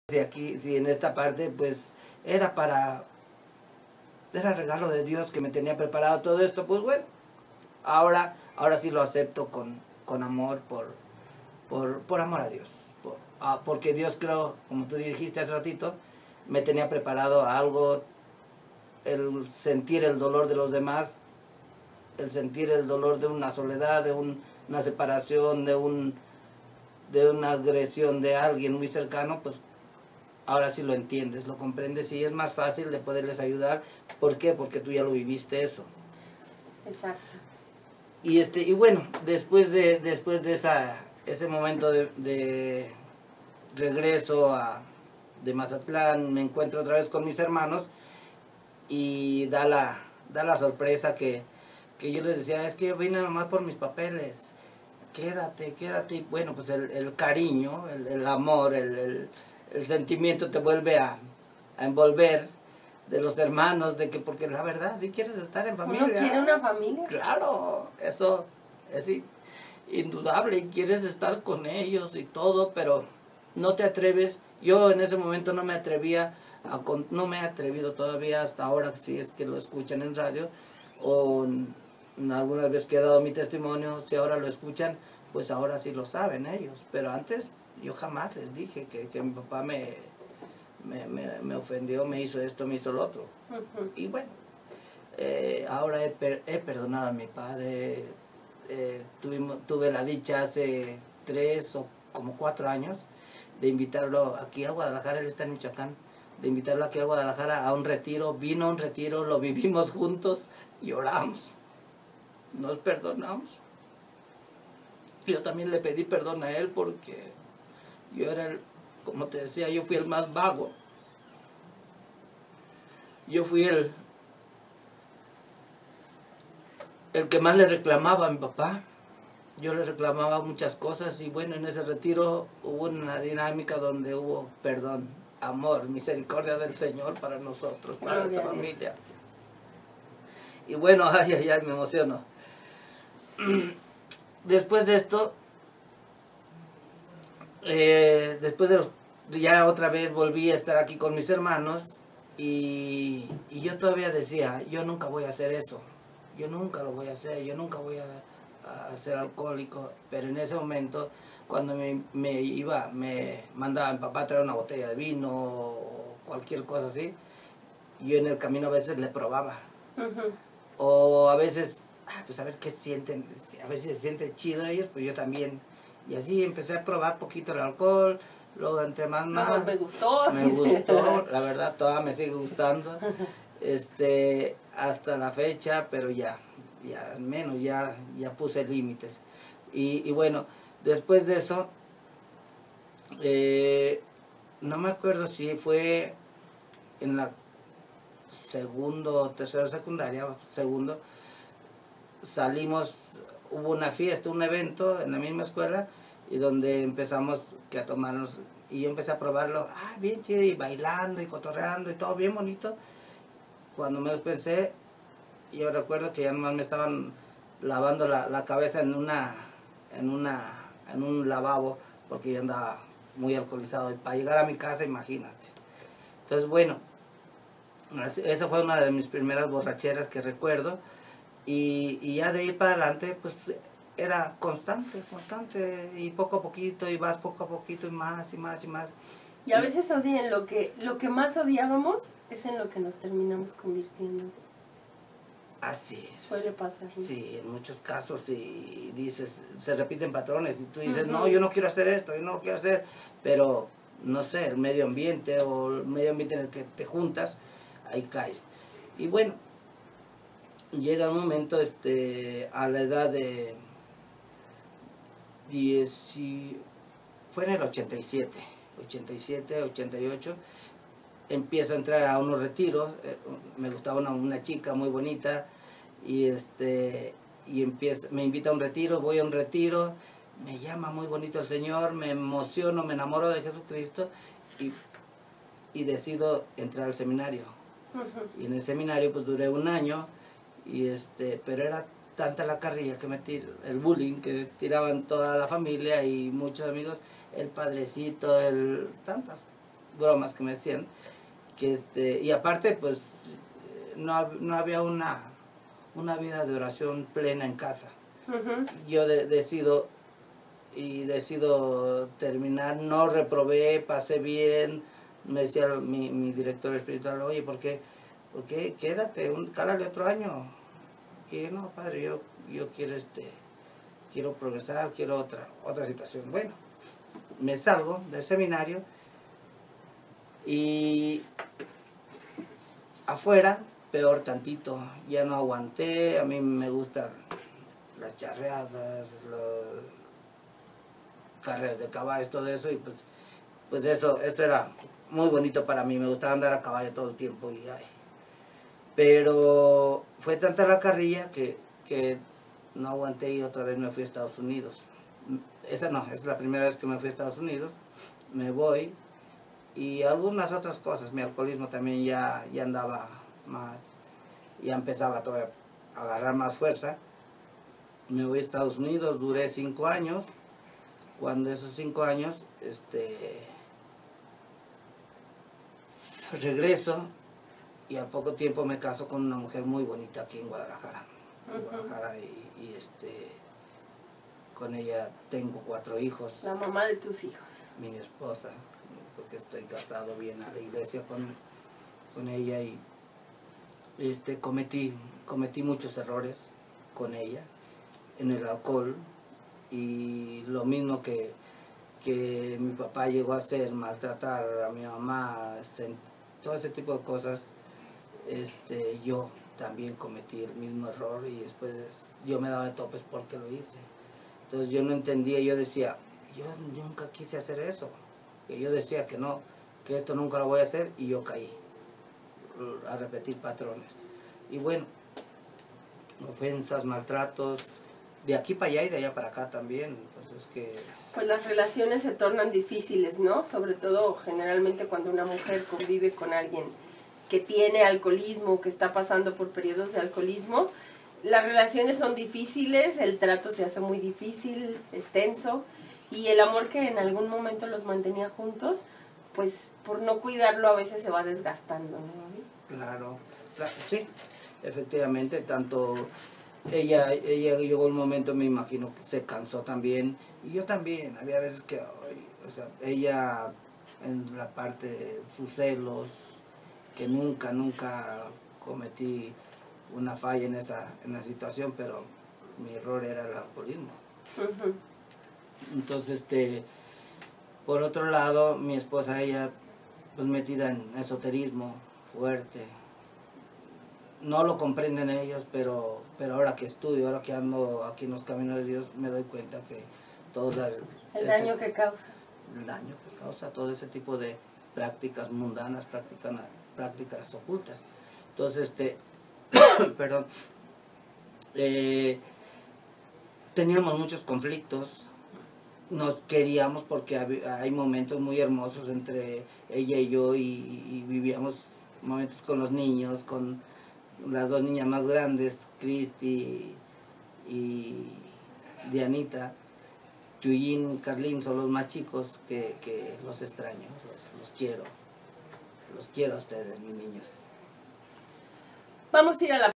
Si aquí, si en esta parte, pues era regalo de Dios que me tenía preparado todo esto, pues bueno, ahora sí lo acepto con amor, por amor a Dios, porque Dios, creo, como tú dijiste hace ratito, me tenía preparado algo, el sentir el dolor de los demás, el sentir el dolor de una soledad, de una separación, de una agresión de alguien muy cercano, pues ahora sí lo entiendes, lo comprendes y es más fácil de poderles ayudar. ¿Por qué? Porque tú ya lo viviste eso. Exacto. Y bueno, después de ese momento de regreso de Mazatlán, me encuentro otra vez con mis hermanos y da la sorpresa que yo les decía, es que yo vine nomás por mis papeles, quédate. Y bueno, pues el cariño, el amor, el sentimiento te vuelve a envolver de los hermanos, de que porque la verdad, si quieres estar en familia. ¿Uno quiere una familia? Claro, eso es indudable, y quieres estar con ellos y todo, pero no te atreves. Yo en ese momento no me atrevía, no me he atrevido todavía hasta ahora, si es que lo escuchan en radio, o algunas veces que he dado mi testimonio, si ahora lo escuchan, pues ahora sí lo saben ellos, pero antes yo jamás les dije que mi papá me ofendió, me hizo esto, me hizo lo otro. Y bueno, ahora he perdonado a mi padre. Tuve la dicha hace 3 o como 4 años de invitarlo aquí a Guadalajara, él está en Michoacán, de invitarlo aquí a Guadalajara a un retiro. Vino a un retiro, lo vivimos juntos y oramos, nos perdonamos. Yo también le pedí perdón a él porque yo era como te decía, yo fui el más vago. Yo fui el que más le reclamaba a mi papá. Yo le reclamaba muchas cosas y bueno, en ese retiro hubo una dinámica donde hubo perdón, amor, misericordia del Señor para nosotros, para nuestra familia. Y bueno, ay, me emociono. Después de esto, ya otra vez volví a estar aquí con mis hermanos y yo todavía decía, yo nunca voy a hacer eso, yo nunca lo voy a hacer, yo nunca voy a ser alcohólico. Pero en ese momento, cuando me mandaba mi papá a traer una botella de vino o cualquier cosa así, yo en el camino a veces le probaba. O a veces, pues a ver qué sienten, a ver si se sienten chido ellos, pues yo también. Y así empecé a probar poquito el alcohol, luego entre más me gustó. Me gustó, la verdad todavía me sigue gustando, hasta la fecha, pero ya al menos ya puse límites. Y bueno, después de eso, no me acuerdo si fue en la tercero secundaria, salimos, hubo una fiesta, un evento en la misma escuela y donde empezamos a tomarnos, y yo empecé a probarlo, bien chido, y bailando y cotorreando y todo bien bonito. Cuando menos pensé, yo recuerdo que ya nomás me estaban lavando la cabeza en un lavabo, porque yo andaba muy alcoholizado, y para llegar a mi casa, imagínate. Entonces bueno, esa fue una de mis primeras borracheras que recuerdo, y ya de ahí para adelante pues era constante, y poco a poquito, y vas poco a poquito, y más. Y a veces odian lo que más odiábamos, es en lo que nos terminamos convirtiendo. Así es. Suele pasar. Sí, en muchos casos, y dices, se repiten patrones, y tú dices, no, yo no quiero hacer esto, yo no lo quiero hacer, pero no sé, el medio ambiente o el medio ambiente en el que te juntas, ahí caes. Y bueno, llega un momento, a la edad de fue en el 87, 88, empiezo a entrar a unos retiros. Me gustaba una chica muy bonita, y me invita a un retiro, voy a un retiro, me llama muy bonito el Señor, me emociono, me enamoro de Jesucristo, y decido entrar al seminario. Y en el seminario pues duré 1 año, pero era tanta la carrilla que el bullying que tiraban toda la familia y muchos amigos, el padrecito, tantas bromas que me decían, y aparte pues no había una vida de oración plena en casa. Yo decido terminar, no reprobé, pasé bien. Me decía mi director espiritual, oye, ¿por qué? Quédate, cálale otro año. Y no, padre, yo quiero progresar, quiero otra situación. Bueno, me salgo del seminario y afuera, peor tantito, ya no aguanté. A mí me gustan las charreadas, las carreras de caballos, todo eso, y pues eso era muy bonito para mí. Me gustaba andar a caballo todo el tiempo, pero fue tanta la carrilla que no aguanté y otra vez me fui a Estados Unidos. Esa es la primera vez que me fui a Estados Unidos. Me voy y algunas otras cosas. Mi alcoholismo también ya andaba más, ya empezaba todavía a agarrar más fuerza. Me voy a Estados Unidos, duré 5 años. Cuando esos 5 años, regreso y al poco tiempo me caso con una mujer muy bonita aquí en Guadalajara. Y con ella tengo 4 hijos. La mamá de tus hijos. Mi esposa, porque estoy casado, bien a la iglesia con ella, y cometí muchos errores con ella en el alcohol, y lo mismo que mi papá llegó a hacer, maltratar a mi mamá, todo ese tipo de cosas. Yo también cometí el mismo error y después yo me daba de topes porque lo hice. Entonces yo no entendía, yo decía, yo nunca quise hacer eso. Que yo decía que no, que esto nunca lo voy a hacer, y yo caí a repetir patrones. Y bueno, ofensas, maltratos, de aquí para allá y de allá para acá también. Pues las relaciones se tornan difíciles, ¿no? Sobre todo generalmente cuando una mujer convive con alguien que tiene alcoholismo, que está pasando por periodos de alcoholismo. Las relaciones son difíciles, el trato se hace muy difícil, es tenso, y el amor que en algún momento los mantenía juntos, pues por no cuidarlo a veces se va desgastando, ¿no? Claro, sí, efectivamente, tanto ella llegó un momento, me imagino, que se cansó también, y yo también. Había veces que, ella en la parte de sus celos, que nunca cometí una falla en esa situación, pero mi error era el alcoholismo. Entonces, por otro lado, mi esposa, ella, pues metida en esoterismo fuerte. No lo comprenden ellos, pero ahora que estudio, ahora que ando aquí en los caminos de Dios, me doy cuenta que todo el daño que causa. El daño que causa todo ese tipo de prácticas mundanas, prácticas ocultas. Entonces, perdón, teníamos muchos conflictos, nos queríamos porque hay momentos muy hermosos entre ella y yo, y vivíamos momentos con los niños, con las 2 niñas más grandes, Cristi y Dianita. Chuyín y Carlín son los más chicos, que los extraño, los quiero a ustedes, mis niños. Vamos a ir a la